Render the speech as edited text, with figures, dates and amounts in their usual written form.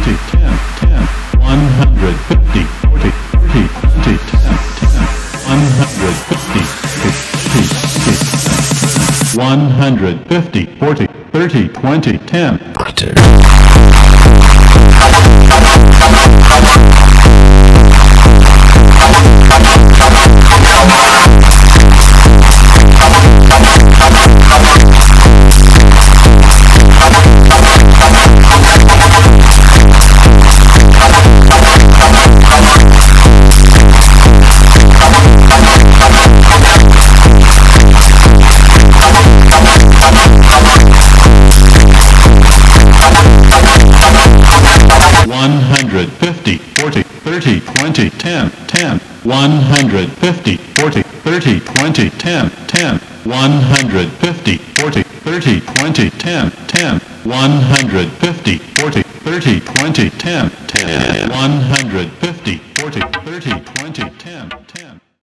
150, 40, 30, 20, 10. One hundred 40, 30, 20, 10, 10. 150, 40, 30, 20, 10, 10. 150, 40, 30, 20, 10, 10. 150, 40, 30, 20, 10, 10. 150, 40.